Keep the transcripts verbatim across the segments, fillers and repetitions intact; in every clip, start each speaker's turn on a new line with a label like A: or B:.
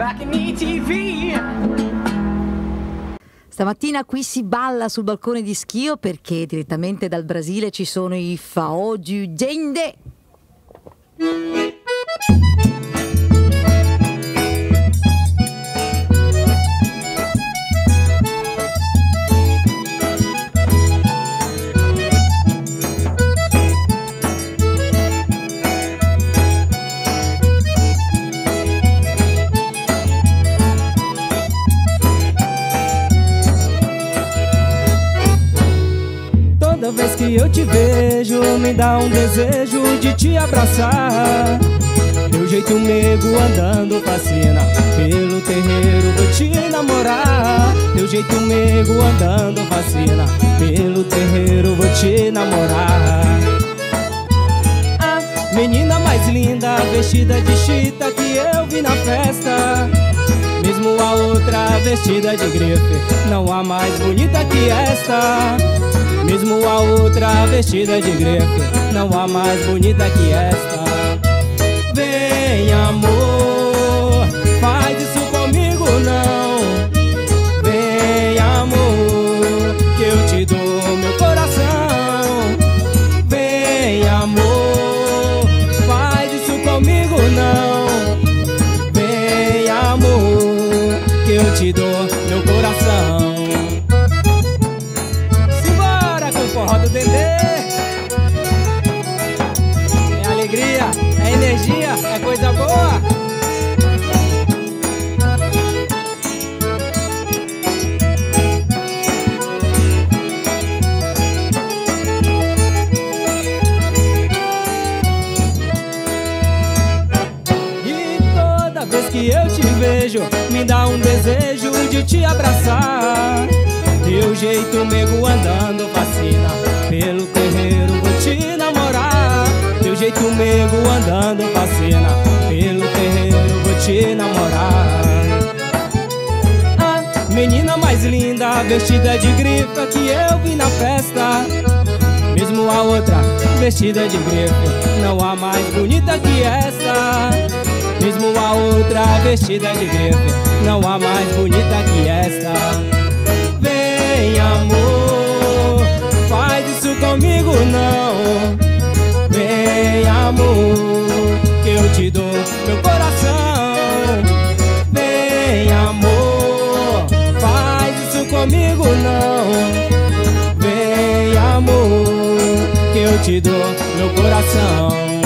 A: back in E T V.
B: Stamattina qui si balla sul balcone di Schio perché direttamente dal Brasile ci sono i Forró do Dendê.
C: Toda vez que eu te vejo, me dá um desejo de te abraçar. Teu jeito meigo andando fascina, pelo terreiro vou te namorar. Teu jeito meigo andando fascina, pelo terreiro vou te namorar. A menina mais linda, vestida de chita que eu vi na festa. Mesmo a outra vestida de grife, não há mais bonita que esta. Mesmo a outra vestida de grife, não há mais bonita que esta. Vem amor, faz isso comigo não. Vem amor, que eu te dou meu coração. Vem amor, faz isso comigo não. Vem amor, que eu te dou meu coração. Forró do Dendê. É alegria, é energia, é coisa boa. E toda vez que eu te vejo, me dá um desejo de te abraçar. Teu jeito meigo andando fascina, pelo terreiro vou te namorar. Teu jeito meigo andando fascina, pelo terreiro vou te namorar. A menina mais linda, vestida de grife que eu vi na festa. Mesmo a outra vestida de grife, não há mais bonita que esta. Mesmo a outra vestida de grife, não há mais bonita que esta. Vem amor, faz isso comigo não. Vem amor, que eu te dou meu coração. Vem amor, faz isso comigo não. Vem amor, que eu te dou meu coração.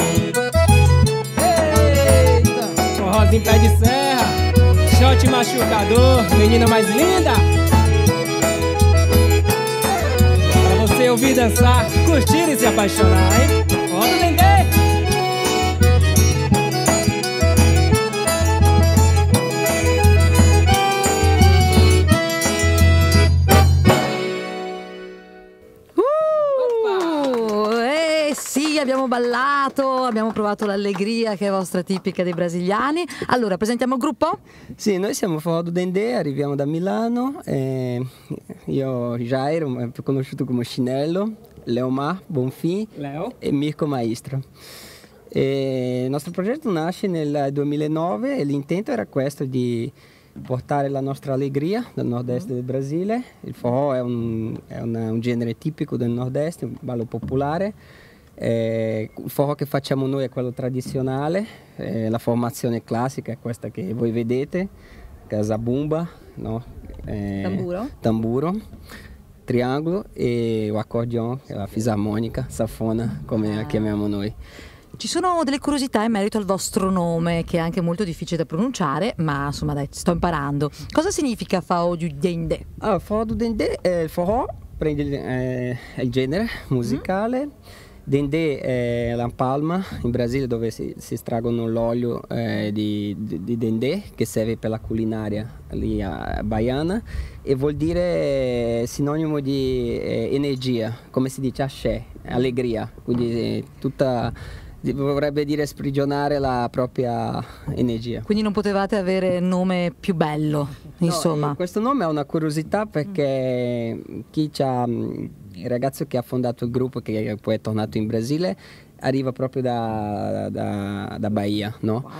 C: Eita, forrozinho pé de serra, shot machucador, menina mais linda. Você ouvir dançar, curtir e se apaixonar, hein? Forró do Dendê!
B: Uh, eh sì, abbiamo ballato, abbiamo provato l'allegria che è vostra tipica dei brasiliani. Allora, presentiamo il gruppo?
D: Sì, noi siamo Forró do Dendê, arriviamo da Milano. Eh, io Jairo, più conosciuto come Chinello, Leomar Bonfim
C: Leo
D: e Mirko Maestro. E il nostro progetto nasce nel duemilanove e l'intento era questo di portare la nostra allegria dal nord-est del Brasile. Il forró è un, è una, un genere tipico del nord-est, un ballo popolare. Eh, il forró che facciamo noi è quello tradizionale, eh, la formazione classica è questa che voi vedete, zabumba, no? eh,
B: Tamburo.
D: tamburo, triangolo e o accordion, che è la fisarmonica, safona come
B: Ah.
D: la chiamiamo noi.
B: Ci sono delle curiosità in merito al vostro nome, che è anche molto difficile da pronunciare, ma insomma dai, sto imparando. Cosa significa Forró do Dendê?
D: Ah, Forró do Dendê, eh, il forró prende il, eh, è il genere musicale. Mm. Dendê è la palma in Brasile dove si, si estraggono l'olio eh, di, di, di dendê che serve per la culinaria lì a baiana e vuol dire sinonimo di eh, energia, come si dice axé, allegria, quindi eh, tutta vorrebbe dire sprigionare la propria energia.
B: Quindi non potevate avere nome più bello, insomma.
D: No, questo nome ha una curiosità perché chi c'ha, il ragazzo che ha fondato il gruppo, che poi è tornato in Brasile, arriva proprio da, da, da Bahia, no?
B: Wow.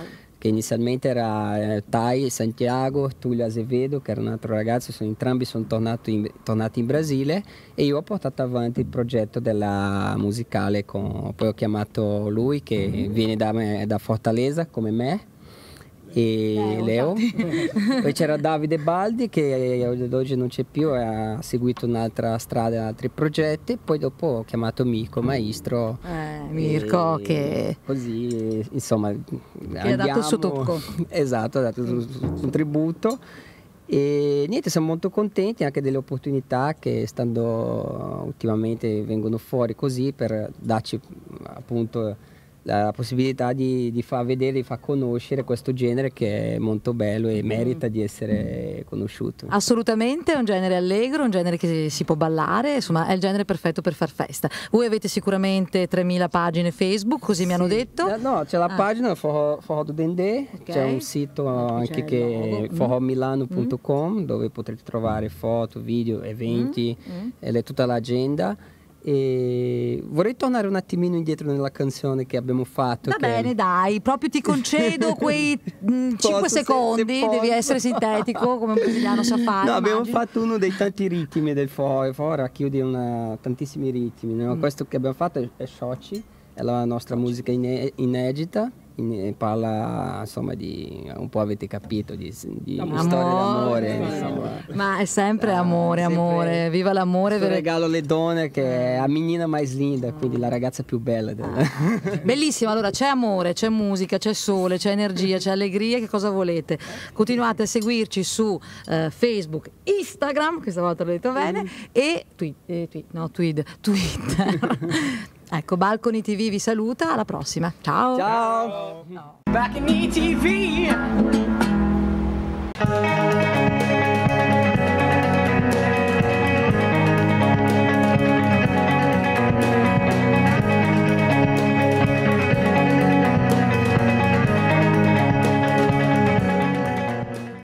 D: che inizialmente era eh, Tai Santiago, Tullio Azevedo, che era un altro ragazzo, sono, entrambi sono tornato in, tornati in Brasile, e io ho portato avanti il progetto della musicale, con, poi ho chiamato lui che viene da, me, da Fortaleza come me, e eh, Leo. Poi c'era Davide Baldi che ad oggi non c'è più, ha seguito un'altra strada, altri progetti. Poi dopo ho chiamato Mirko Maestro,
B: eh, Mirko che
D: così insomma
B: che
D: andiamo,
B: ha dato il suo tocco.
D: Esatto, ha dato il suo contributo. E niente, siamo molto contenti anche delle opportunità che stando ultimamente vengono fuori così, per darci appunto la possibilità di, di far vedere, di far conoscere questo genere che è molto bello e merita di essere conosciuto.
B: Assolutamente, è un genere allegro, un genere che si può ballare, insomma è il genere perfetto per far festa. Voi avete sicuramente tremila pagine Facebook, così sì, mi hanno detto?
D: No, c'è la ah. pagina Forró, Forró do Dendê, okay. C'è un sito anche che è forró milano punto com mm. dove potrete trovare foto, video, eventi, mm. Mm. e tutta l'agenda. E vorrei tornare un attimino indietro nella canzone che abbiamo fatto.
B: Va
D: che...
B: bene, dai, proprio ti concedo quei cinque secondi, se, se devi essere sintetico come un brasiliano sa fare.
D: No,
B: immagino.
D: Abbiamo fatto uno dei tanti ritmi del Forró, il Forró racchiude una, tantissimi ritmi, no? Mm. Questo che abbiamo fatto è, è Xochi, è la nostra Xochi. musica ine- inedita. In, parla insomma di, un po' avete capito, di, di storia d'amore, insomma.
B: Ma è sempre amore, ah, amore, sempre viva l'amore.
D: Ver- regalo le donne che è la menina mais linda, quindi la ragazza più bella.
B: Ah. Bellissimo, allora c'è amore, c'è musica, c'è sole, c'è energia, c'è allegria, che cosa volete? Continuate a seguirci su uh, Facebook, Instagram, questa volta l'ho detto bene, mm. e tweet, eh, tweet, no, tweet, Twitter. Ecco, Balcony T V vi saluta, alla prossima. Ciao.
D: Ciao.
C: Back in E T V.